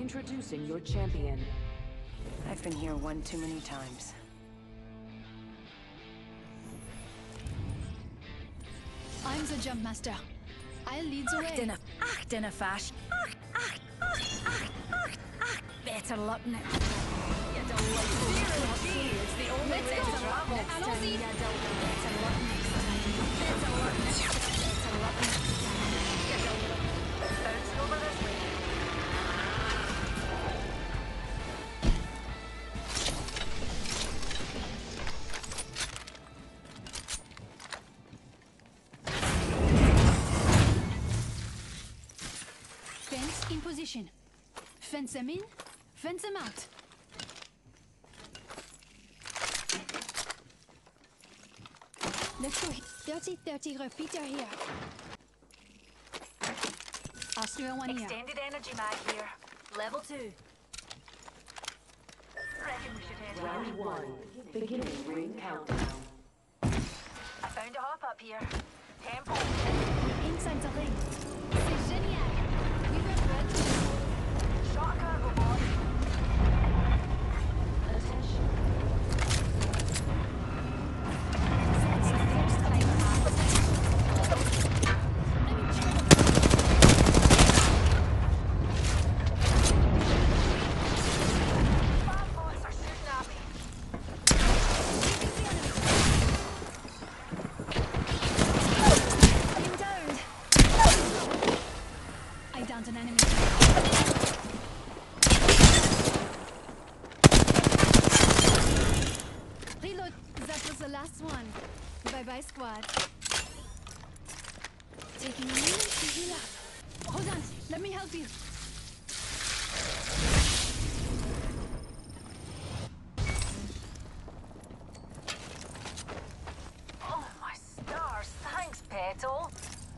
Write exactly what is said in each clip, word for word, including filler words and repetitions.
Introducing your champion. I've been here one too many times. I'm the jump master. I'll lead the way. Dinna, ach, dinna fash. Ach, ach, ach, ach, ach, ach. Better luck next time. You don't like it. It's the only Let's way go. to luck next time. Allons-y. You don't better luck next time. Better luck next time. Better luck next time. You don't bounce over this way. Fence in position. Fence them in, fence them out. Let's go. thirty thirty repeater here. Austria one here. Extended energy mag here. Level two. Reckon we should head Round here. one. Beginning ring countdown. I found a hop up here. Tempo. Inside the ring. C'est génial. We were ready. Shot a cargo boy. Attention. That's the first time. Let me check. Five boys are shooting at me. I'm downed. I downed an enemy. Reload. That was the last one. Bye bye, squad. Taking a minute to heal up. Hold on. Let me help you. Oh my stars. Thanks, Petal.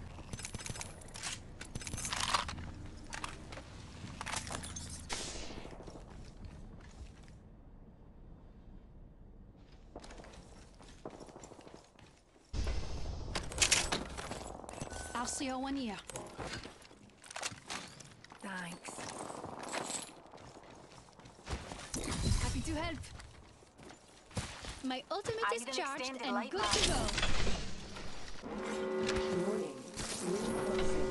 I'll see you one year. Thanks. Happy to help. My ultimate I is need an charged extended and light good bulb. to go. Warning. Ring closing.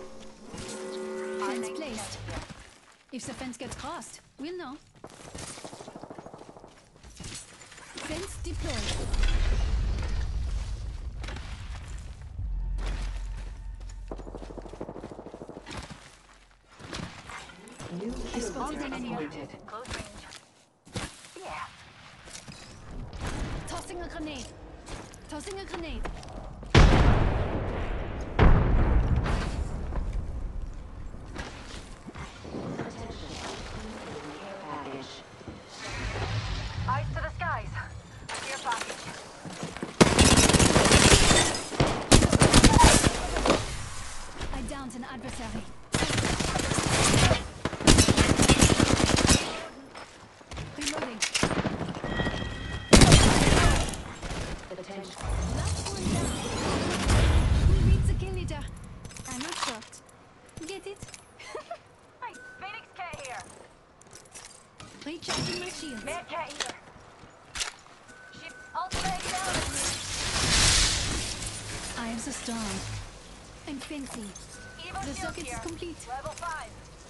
Fence placed. If the fence gets crossed, we'll know. Fence deployed. New I spotted kill an enemy. appointed. Close range. Yeah. Tossing a grenade. Tossing a grenade. Attention. Care package. Eyes to the skies. Care package. I downed an adversary. Reloading. Attention. Last one down. We beat the kill leader. I'm not shocked. Get it? Hey, Phoenix Cat here. Recharging my shield. Mad Cat here. She ultimate down. I am the storm. I'm fancy. Evo The shield circuit here. is complete. Level five.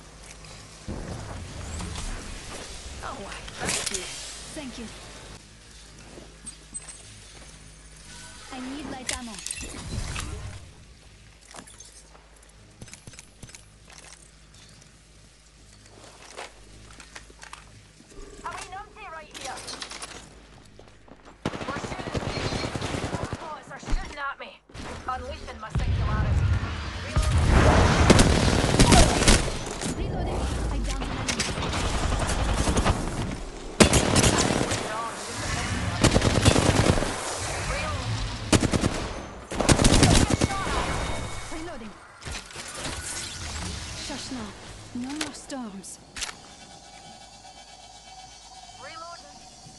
Oh, why? Thank you. Thank you. I need light ammo. Are we numpty right here? We're shooting. Boys are shooting at me. Unleashing my singularity. Reloading. Reloading. I downed an enemy. Reloading. Shush now. No more storms. Reloading.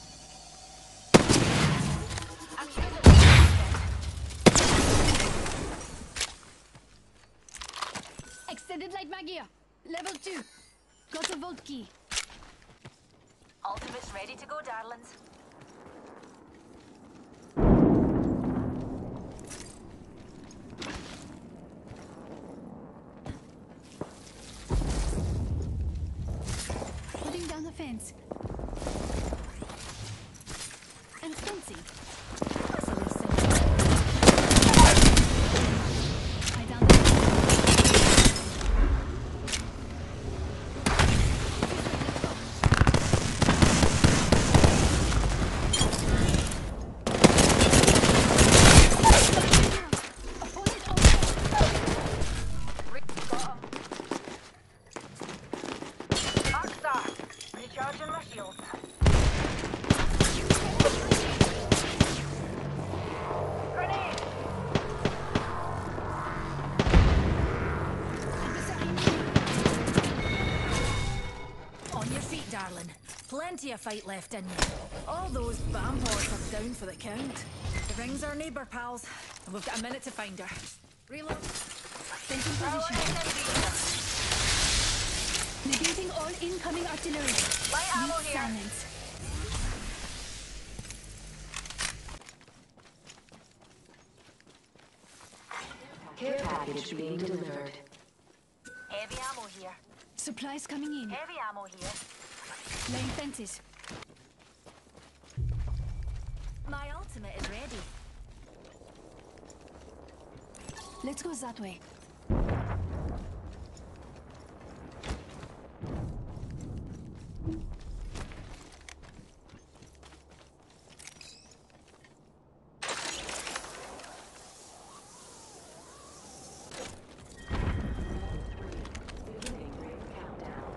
I'm using Extended light mag here. Level two. Got a vault key. Ultimate's ready to go, darlings. Putting down the fence. And fencing. That's a little simple. I down the fence. Opponent over. Rick got him. Arcstar, recharging my shield. Grenade! On your feet, darling. Plenty of fight left in you. All those vampires are down for the count. The rings are neighbour pals, and we've got a minute to find her. Reload. Fencing position. Negating all incoming artillery. Light ammo Need here. silence. Care package being delivered. Heavy ammo here. Supplies coming in. Heavy ammo here. Laying fences. My ultimate is ready. Let's go that way. Beginning ring countdown.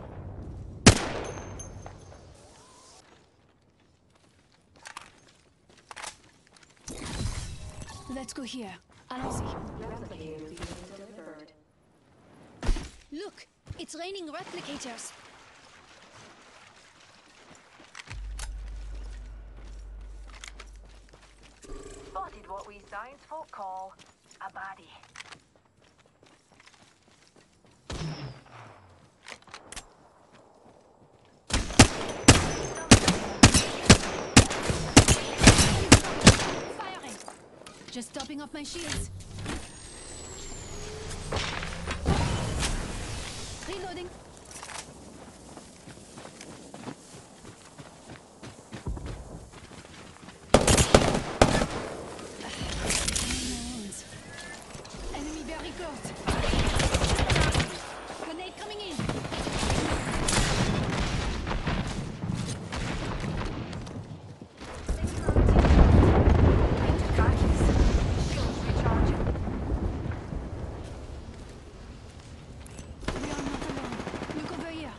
Let's go here. Allons-y. Replicator being delivered. Look! It's raining replicators. Spotted what we science folk call a baddie. Firing! Just topping off my shields. Reloading. Wounds. Enemy very close. Grenade coming in. Shields recharging. We are not alone. Look over here.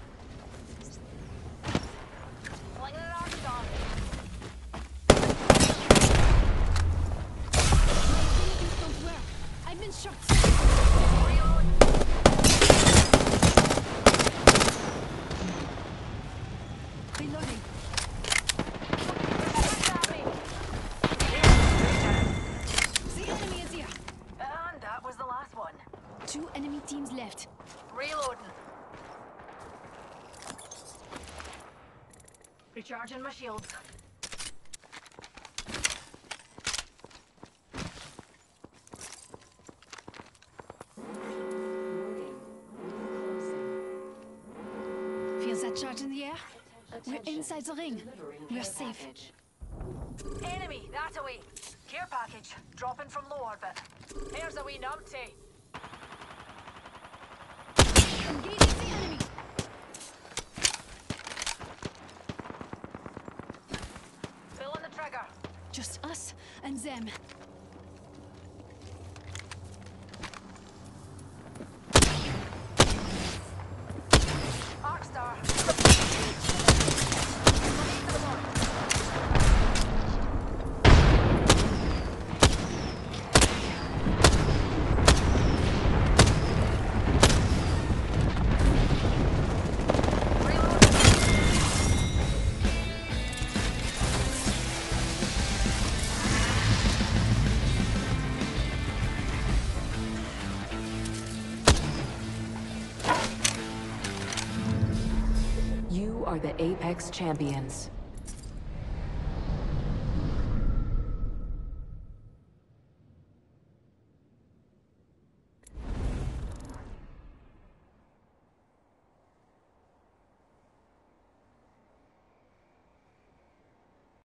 Flinging an arc star. Abilities don't work. I've been shot. Reload. Reloading. Shoot at me. The enemy is here. And that was the last one. Two enemy teams left. Reloading. Recharging my shields. Warning. Closing. Feels that charge in the air? We're Attention. inside the ring. Delivering We're care safe. package. Enemy, that away. Care package, dropping from low orbit. There's a wee numpty. Engaging the enemy. Pulling the trigger. Just us and them. Arcstar. are the Apex Champions.